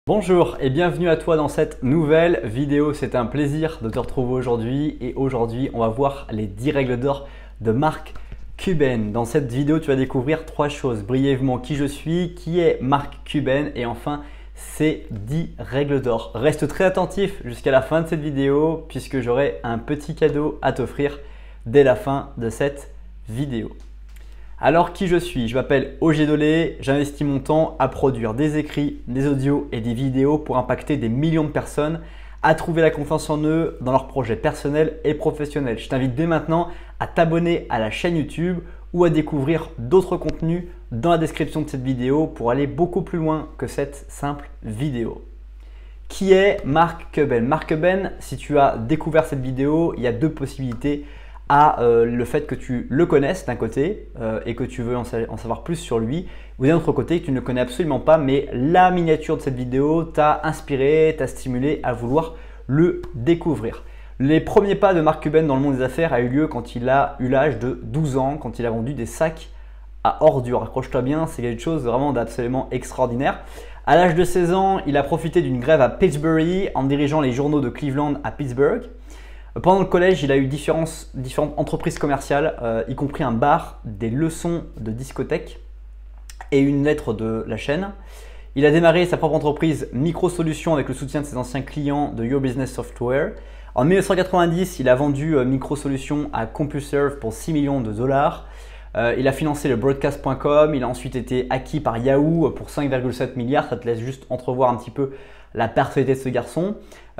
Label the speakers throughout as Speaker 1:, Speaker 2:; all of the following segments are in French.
Speaker 1: Bonjour et bienvenue à toi dans cette nouvelle vidéo. C'est un plaisir de te retrouver aujourd'hui et aujourd'hui on va voir les 10 règles d'or de Mark Cuban. Dans cette vidéo tu vas découvrir 3 choses. Brièvement qui je suis, qui est Mark Cuban et enfin ces 10 règles d'or. Reste très attentif jusqu'à la fin de cette vidéo puisque j'aurai un petit cadeau à t'offrir dès la fin de cette vidéo. Alors qui je suis? Je m'appelle Ogé Dolé, j'investis mon temps à produire des écrits, des audios et des vidéos pour impacter des millions de personnes à trouver la confiance en eux dans leurs projets personnels et professionnels. Je t'invite dès maintenant à t'abonner à la chaîne YouTube ou à découvrir d'autres contenus dans la description de cette vidéo pour aller beaucoup plus loin que cette simple vidéo. Qui est Mark Cuban? Mark Cuban, si tu as découvert cette vidéo, il y a deux possibilités. Le fait que tu le connaisses d'un côté et que tu veux en savoir plus sur lui, ou d'un autre côté que tu ne le connais absolument pas, mais la miniature de cette vidéo t'a inspiré, t'a stimulé à vouloir le découvrir. Les premiers pas de Mark Cuban dans le monde des affaires a eu lieu quand il a eu l'âge de 12 ans, quand il a vendu des sacs à ordures. Accroche-toi bien, c'est quelque chose vraiment d'absolument extraordinaire. À l'âge de 16 ans, il a profité d'une grève à Pittsburgh en dirigeant les journaux de Cleveland à Pittsburgh. Pendant le collège, il a eu différentes entreprises commerciales, y compris un bar, des leçons de discothèque et une lettre de la chaîne. Il a démarré sa propre entreprise Microsolutions avec le soutien de ses anciens clients de Your Business Software. En 1990, il a vendu Microsolutions à CompuServe pour 6 millions de dollars. Il a financé le broadcast.com. Il a ensuite été acquis par Yahoo pour 5,7 milliards. Ça te laisse juste entrevoir un petit peu la personnalité de ce garçon.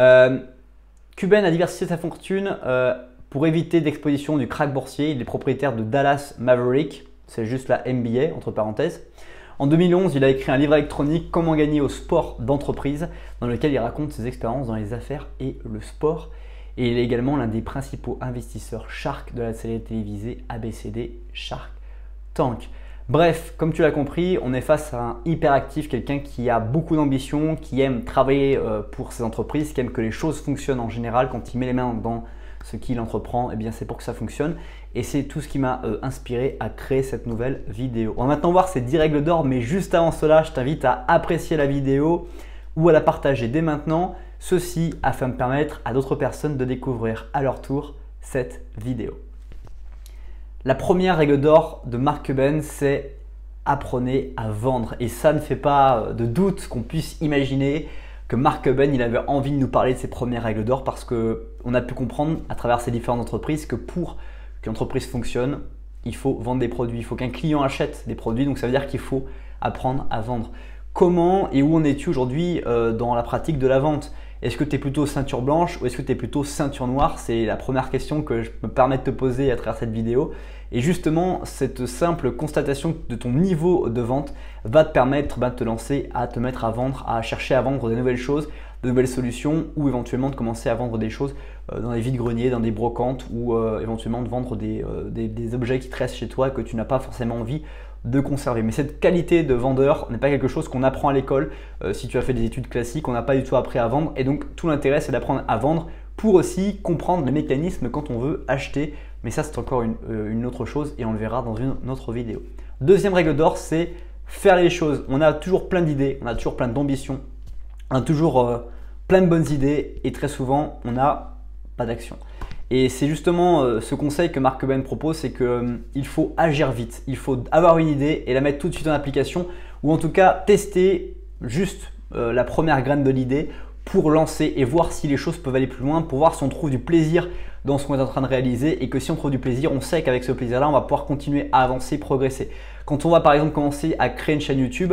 Speaker 1: Cuban a diversifié sa fortune pour éviter d'exposition du krach boursier. Il est propriétaire de Dallas Maverick, c'est juste la NBA entre parenthèses. En 2011, il a écrit un livre électronique Comment gagner au sport d'entreprise dans lequel il raconte ses expériences dans les affaires et le sport. Et il est également l'un des principaux investisseurs Shark de la série télévisée ABCD Shark Tank. Bref, comme tu l'as compris, on est face à un hyperactif, quelqu'un qui a beaucoup d'ambition, qui aime travailler pour ses entreprises, qui aime que les choses fonctionnent en général. Quand il met les mains dans ce qu'il entreprend, eh bien c'est pour que ça fonctionne. Et c'est tout ce qui m'a inspiré à créer cette nouvelle vidéo. On va maintenant voir ces 10 règles d'or, mais juste avant cela, je t'invite à apprécier la vidéo ou à la partager dès maintenant. Ceci afin de permettre à d'autres personnes de découvrir à leur tour cette vidéo. La première règle d'or de Mark Cuban, c'est apprenez à vendre. Et ça ne fait pas de doute qu'on puisse imaginer que Mark Cuban il avait envie de nous parler de ses premières règles d'or parce qu'on a pu comprendre à travers ces différentes entreprises que pour qu'une entreprise fonctionne, il faut vendre des produits. Il faut qu'un client achète des produits. Donc ça veut dire qu'il faut apprendre à vendre. Comment et où en es-tu aujourd'hui dans la pratique de la vente? Est-ce que tu es plutôt ceinture blanche ou est-ce que tu es plutôt ceinture noire? C'est la première question que je me permets de te poser à travers cette vidéo. Et justement, cette simple constatation de ton niveau de vente va te permettre de te lancer à te mettre à vendre, à chercher à vendre des nouvelles choses, de nouvelles solutions ou éventuellement de commencer à vendre des choses dans des vides-greniers, dans des brocantes ou éventuellement de vendre des objets qui te restent chez toi que tu n'as pas forcément envie de conserver. Mais cette qualité de vendeur n'est pas quelque chose qu'on apprend à l'école. Si tu as fait des études classiques, on n'a pas du tout appris à vendre. Et donc, tout l'intérêt, c'est d'apprendre à vendre pour aussi comprendre les mécanismes quand on veut acheter. Mais ça, c'est encore une autre chose et on le verra dans une autre vidéo. Deuxième règle d'or, c'est faire les choses. On a toujours plein d'idées, on a toujours plein d'ambitions, on a toujours plein de bonnes idées et très souvent, on n'a pas d'action. Et c'est justement ce conseil que Mark Cuban propose, c'est qu'il faut agir vite. Il faut avoir une idée et la mettre tout de suite en application ou en tout cas tester juste la première graine de l'idée pour lancer et voir si les choses peuvent aller plus loin, pour voir si on trouve du plaisir dans ce qu'on est en train de réaliser et que si on trouve du plaisir, on sait qu'avec ce plaisir-là, on va pouvoir continuer à avancer, progresser. Quand on va par exemple commencer à créer une chaîne YouTube,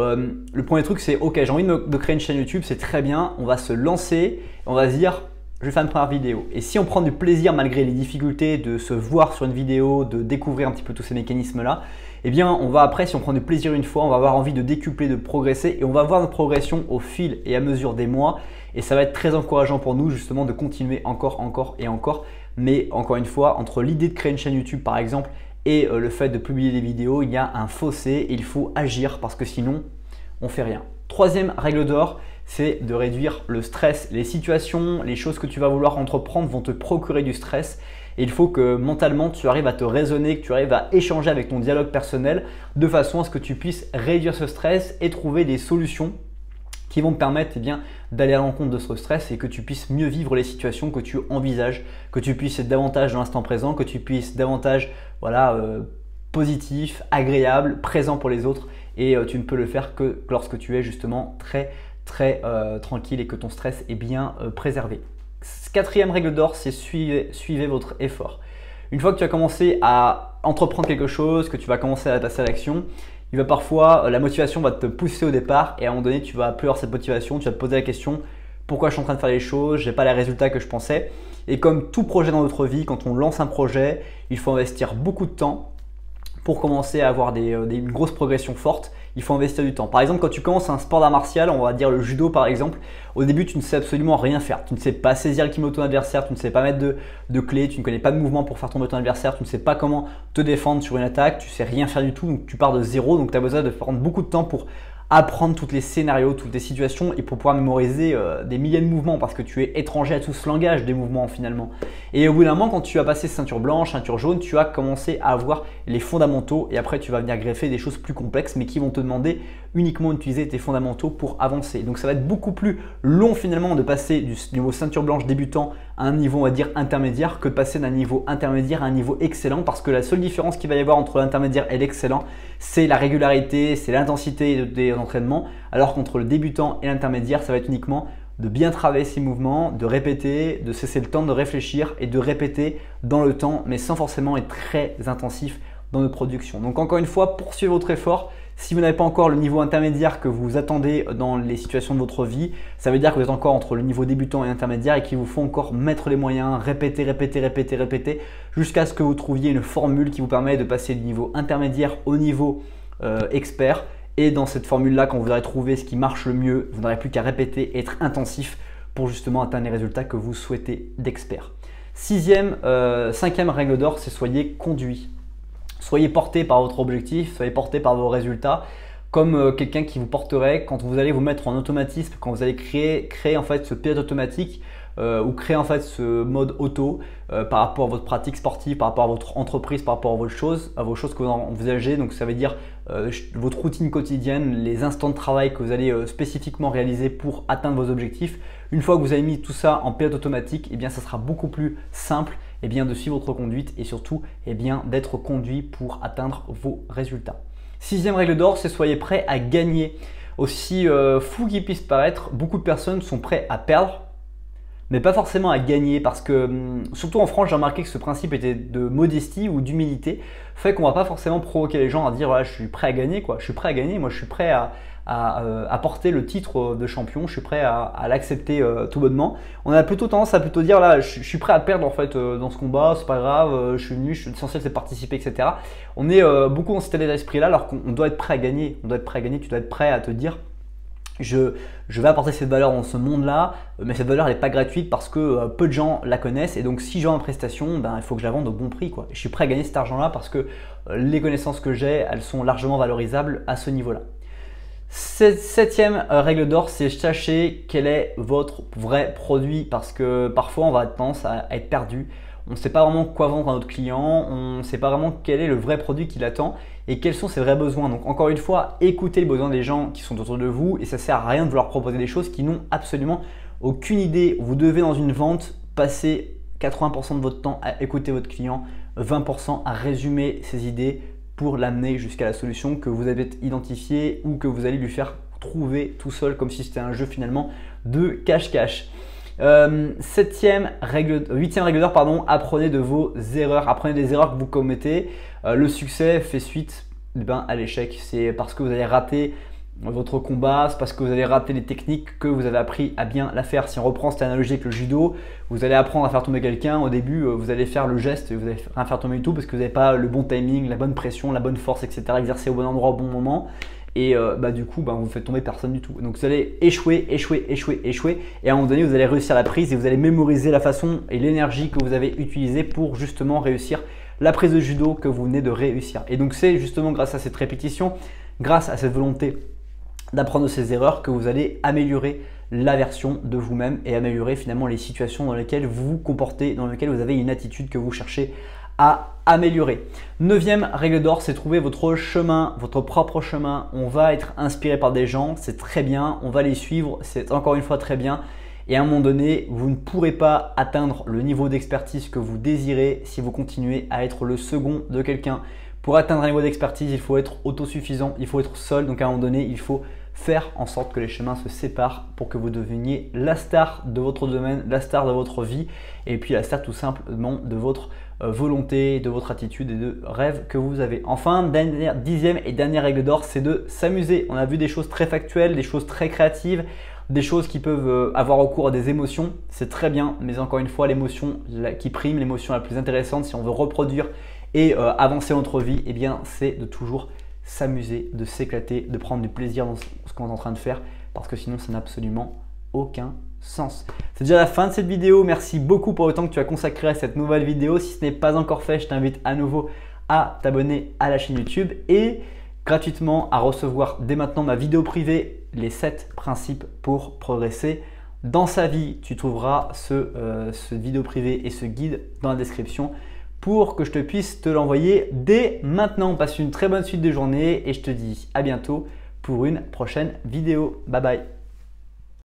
Speaker 1: le premier truc c'est ok, j'ai envie de créer une chaîne YouTube, c'est très bien, on va se lancer, on va se dire je vais faire une première vidéo. Et si on prend du plaisir malgré les difficultés de se voir sur une vidéo, de découvrir un petit peu tous ces mécanismes-là, eh bien on va après, si on prend du plaisir une fois, on va avoir envie de décupler, de progresser et on va voir notre progression au fil et à mesure des mois. Et ça va être très encourageant pour nous justement de continuer encore et encore. Mais encore une fois, entre l'idée de créer une chaîne YouTube par exemple et le fait de publier des vidéos, il y a un fossé et il faut agir parce que sinon, on ne fait rien. Troisième règle d'or, c'est de réduire le stress. Les situations, les choses que tu vas vouloir entreprendre vont te procurer du stress. Et il faut que mentalement, tu arrives à te raisonner, que tu arrives à échanger avec ton dialogue personnel de façon à ce que tu puisses réduire ce stress et trouver des solutions qui vont te permettre d'aller à l'encontre de ce stress et que tu puisses mieux vivre les situations que tu envisages, que tu puisses être davantage dans l'instant présent, que tu puisses davantage positif, agréable, présent pour les autres et tu ne peux le faire que lorsque tu es justement très tranquille et que ton stress est bien préservé. Quatrième règle d'or, c'est suivez votre effort. Une fois que tu as commencé à entreprendre quelque chose, que tu vas commencer à passer à l'action, il va parfois, la motivation va te pousser au départ et à un moment donné, tu vas plus avoir cette motivation, tu vas te poser la question pourquoi je suis en train de faire les choses, je n'ai pas les résultats que je pensais. Et comme tout projet dans notre vie, quand on lance un projet, il faut investir beaucoup de temps pour commencer à avoir une grosse progression forte. Il faut investir du temps. Par exemple, quand tu commences un sport d'art martial, on va dire le judo par exemple, au début tu ne sais absolument rien faire. Tu ne sais pas saisir le kimono de ton adversaire, tu ne sais pas mettre de clé, tu ne connais pas de mouvement pour faire tomber ton adversaire, tu ne sais pas comment te défendre sur une attaque, tu ne sais rien faire du tout, donc tu pars de zéro. Donc tu as besoin de prendre beaucoup de temps pour apprendre tous les scénarios, toutes les situations et pour pouvoir mémoriser des milliers de mouvements parce que tu es étranger à tout ce langage des mouvements finalement. Et au bout d'un moment, quand tu as passé ceinture blanche, ceinture jaune, tu as commencé à avoir les fondamentaux et après tu vas venir greffer des choses plus complexes mais qui vont te demander uniquement d'utiliser tes fondamentaux pour avancer. Donc ça va être beaucoup plus long finalement de passer du niveau ceinture blanche débutant à un niveau on va dire intermédiaire que de passer d'un niveau intermédiaire à un niveau excellent parce que la seule différence qu'il va y avoir entre l'intermédiaire et l'excellent, c'est la régularité, c'est l'intensité des entraînements, alors qu'entre le débutant et l'intermédiaire, ça va être uniquement de bien travailler ses mouvements, de répéter, de cesser le temps de réfléchir et de répéter dans le temps, mais sans forcément être très intensif dans notre production. Donc encore une fois, poursuivez votre effort. Si vous n'avez pas encore le niveau intermédiaire que vous attendez dans les situations de votre vie, ça veut dire que vous êtes encore entre le niveau débutant et intermédiaire et qu'il vous faut encore mettre les moyens, répéter jusqu'à ce que vous trouviez une formule qui vous permet de passer du niveau intermédiaire au niveau expert. Et dans cette formule-là, quand vous aurez trouvé ce qui marche le mieux, vous n'aurez plus qu'à répéter et être intensif pour justement atteindre les résultats que vous souhaitez d'expert. Cinquième règle d'or, c'est soyez conduit. Soyez porté par votre objectif, soyez porté par vos résultats comme quelqu'un qui vous porterait quand vous allez vous mettre en automatisme, quand vous allez créer en fait ce pilote automatique ou créer en fait ce mode auto par rapport à votre pratique sportive, par rapport à votre entreprise, par rapport à vos choses que vous envisagez. Donc ça veut dire votre routine quotidienne, les instants de travail que vous allez spécifiquement réaliser pour atteindre vos objectifs. Une fois que vous avez mis tout ça en pilote automatique, eh bien ça sera beaucoup plus simple de suivre votre conduite et surtout d'être conduit pour atteindre vos résultats. Sixième règle d'or, c'est soyez prêt à gagner. Aussi fou qu'il puisse paraître, beaucoup de personnes sont prêtes à perdre, mais pas forcément à gagner parce que, surtout en France, j'ai remarqué que ce principe était de modestie ou d'humilité, fait qu'on ne va pas forcément provoquer les gens à dire voilà, je suis prêt à gagner, quoi. Je suis prêt à gagner, moi je suis prêt à porter le titre de champion, je suis prêt à l'accepter tout bonnement. On a plutôt tendance à dire là, je suis prêt à perdre en fait dans ce combat, c'est pas grave, je suis venu, l'essentiel c'est de participer, etc. On est beaucoup dans cet état d'esprit là alors qu'on doit être prêt à gagner, tu dois être prêt à te dire je vais apporter cette valeur dans ce monde-là, mais cette valeur n'est pas gratuite parce que peu de gens la connaissent et donc si je vends une prestation, il faut que je la vende au bon prix, quoi. Et je suis prêt à gagner cet argent-là parce que les connaissances que j'ai, elles sont largement valorisables à ce niveau-là. Septième règle d'or, c'est sachez quel est votre vrai produit parce que parfois on va avoir tendance à être perdu. On ne sait pas vraiment quoi vendre à notre client, on ne sait pas vraiment quel est le vrai produit qu'il attend et quels sont ses vrais besoins. Donc encore une fois, écoutez les besoins des gens qui sont autour de vous et ça ne sert à rien de leur proposer des choses qui n'ont absolument aucune idée. Vous devez dans une vente passer 80% de votre temps à écouter votre client, 20% à résumer ses idées pour l'amener jusqu'à la solution que vous avez identifiée ou que vous allez lui faire trouver tout seul comme si c'était un jeu finalement de cache-cache. Huitième règle d'or, apprenez de vos erreurs, apprenez des erreurs que vous commettez. Le succès fait suite à l'échec, c'est parce que vous allez rater votre combat, c'est parce que vous allez rater les techniques que vous avez appris à bien la faire. Si on reprend cette analogie avec le judo, vous allez apprendre à faire tomber quelqu'un, au début vous allez faire le geste et vous allez rien faire tomber du tout parce que vous n'avez pas le bon timing, la bonne pression, la bonne force, etc. exercé au bon endroit au bon moment. Et du coup, vous ne faites tomber personne du tout. Donc vous allez échouer. Et à un moment donné, vous allez réussir la prise et vous allez mémoriser la façon et l'énergie que vous avez utilisée pour justement réussir la prise de judo que vous venez de réussir. Et donc c'est justement grâce à cette répétition, grâce à cette volonté d'apprendre de ces erreurs que vous allez améliorer la version de vous-même et améliorer finalement les situations dans lesquelles vous vous comportez, dans lesquelles vous avez une attitude que vous cherchez à améliorer. Neuvième règle d'or, c'est trouver votre chemin, votre propre chemin. On va être inspiré par des gens, c'est très bien, on va les suivre, c'est encore une fois très bien. Et à un moment donné, vous ne pourrez pas atteindre le niveau d'expertise que vous désirez si vous continuez à être le second de quelqu'un. Pour atteindre un niveau d'expertise, il faut être autosuffisant, il faut être seul. Donc à un moment donné, il faut faire en sorte que les chemins se séparent pour que vous deveniez la star de votre domaine, la star de votre vie et puis la star tout simplement de votre volonté, de votre attitude et de rêve que vous avez. Enfin, dixième et dernière règle d'or, c'est de s'amuser. On a vu des choses très factuelles, des choses très créatives, des choses qui peuvent avoir recours à des émotions. C'est très bien, mais encore une fois, l'émotion qui prime, l'émotion la plus intéressante si on veut reproduire et avancer notre vie, eh bien, c'est de toujours s'amuser, de s'éclater, de prendre du plaisir dans ce qu'on est en train de faire parce que sinon ça n'a absolument aucun sens. C'est déjà la fin de cette vidéo. Merci beaucoup pour le temps que tu as consacré à cette nouvelle vidéo. Si ce n'est pas encore fait, je t'invite à nouveau à t'abonner à la chaîne YouTube et gratuitement à recevoir dès maintenant ma vidéo privée, les 7 principes pour progresser dans sa vie. Tu trouveras ce vidéo privé et ce guide dans la description pour que je te puisse te l'envoyer dès maintenant. Passe une très bonne suite de journée et je te dis à bientôt pour une prochaine vidéo. Bye bye.